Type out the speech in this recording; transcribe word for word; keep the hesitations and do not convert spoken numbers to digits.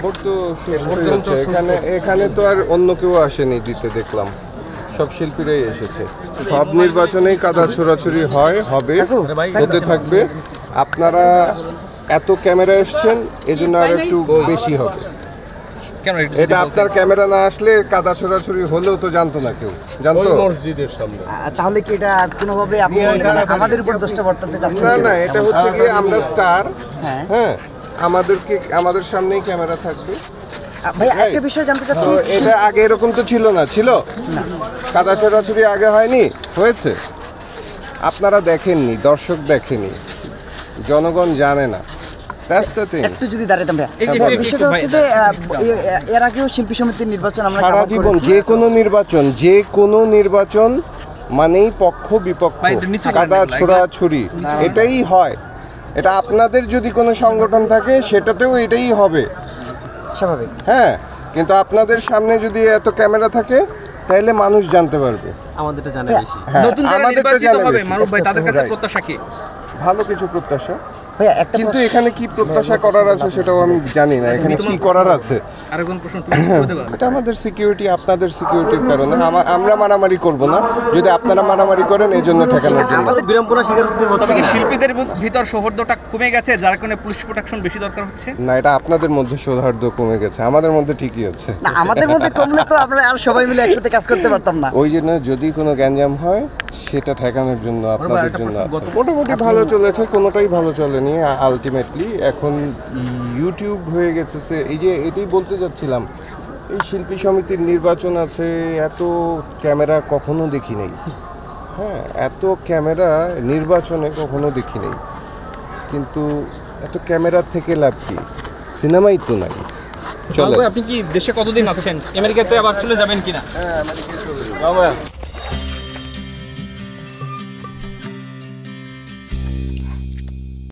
Vote তো শেষ হয়ে যাচ্ছে, এখানে এখানে তো আর অন্য কেউ আসেনি দিতে, দেখলাম সব শিল্পীরাই এসেছে। সব নির্বাচনেই কাদা ছোড়াছুড়ি হয়, হবে, হতে থাকবে। আপনারা এত ক্যামেরা এসছেন, এজন্য আর একটু বেশি হবে। এটা আপনার ক্যামেরা না আসলে কাদা ছোড়াছুড়ি হলেও তো জানতো না কেউ, জানতো? মসজিদের সামনে। তাহলে কি এটা কোনোভাবে আপনি আমাদের উপর দোষটা বর্তাতে চাচ্ছেন? না না, এটা হচ্ছে গিয়ে আমরা স্টার, হ্যাঁ হ্যাঁ, আমাদেরকে আমাদের সামনেই ক্যামেরা থাকবে। ভাই একটা বিষয় জানতে চাচ্ছি, তো এটা আগে এরকম তো ছিল না, ছিল না কাদা ছোড়াছুড়ি আগে হয়নি, হয়েছে? আপনারা দেখেননি, দর্শক দেখেনি, জনগণ জানে না। একটু যদি দাঁড়াতাম ভাই, বিষয়টা হচ্ছে যে এর আগেও শিল্পী সমিতির নির্বাচন আমরা সারা জীবন যে কোনো নির্বাচন, যে কোনো নির্বাচন মানেই পক্ষ বিপক্ষ, কাদা ছোড়াছুড়ি, এটাই হয়। এটা আপনাদের যদি কোনো সংগঠন থাকে সেটাতেও এটাই হবে, স্বাভাবিক। হ্যাঁ, কিন্তু আপনাদের সামনে যদি এত ক্যামেরা থাকে তাহলে মানুষ জানতে পারবে। আমাদেরটা জানে বেশি। হ্যাঁ, আমাদেরটা জানে বেশি। মারুফ ভাই, তাদের কাছে প্রত্যাশা কি? ভালো কিছু প্রত্যাশা, ভাইয়া একটা কিন্তু এখানে কি প্রত্যাশা করার আছে সেটাও আমি জানি না। এখানে কি করার আছে আর কোন প্রশ্ন তুমি করতে পারো? এটা আমাদের সিকিউরিটি, আপনাদের সিকিউরিটির কারণে আমা- আমরা মারামারি করব না। যদি আপনারা মারামারি করেন এই জন্য ঠেকানোর জন্য। আমাদের বিড়ম্বনা স্বীকার করতে হচ্ছে তবে কি কিনা? শিল্পীদের ভিতর সৌহার্দ্যটা কমে গেছে, যার কারণে পুলিশ প্রোটেকশন বেশি দরকার হচ্ছে? না, এটা আপনাদের মধ্যে সৌহার্দ্য কমে গেছে, আমাদের মধ্যে ঠিকই আছে। না, আমাদের মধ্যে কমলে তো আমরা আর সবাই মিলে একসাথে কাজ করতে পারতাম না। ওই জন্য যদি কোনো গ্যাঞ্জাম হয় সেটা ঠেকানোর জন্য আপনাদের জন্য আছে। মোটামুটি ভালো চলেছে, কোনোটাই ভালো চলেনি আলটিমেটলি। এখন ইউটিউব হয়ে গেছে, সে- এই যে এটাই বলতে যাচ্ছিলাম, এই শিল্পী সমিতির নির্বাচন আছে, এত ক্যামেরা কখনো দেখি নাই। হ্যাঁ, এত ক্যামেরা নির্বাচনে কখনো দেখি নাই। কিন্তু এত ক্যামেরা থেকে লাভ কি? সিনেমাই তো নাই। চলে আপনি কি দেশে কতদিন আছেন? আমেরিকাতে আবার চলে যাবেন কিনা? হ্যাঁ,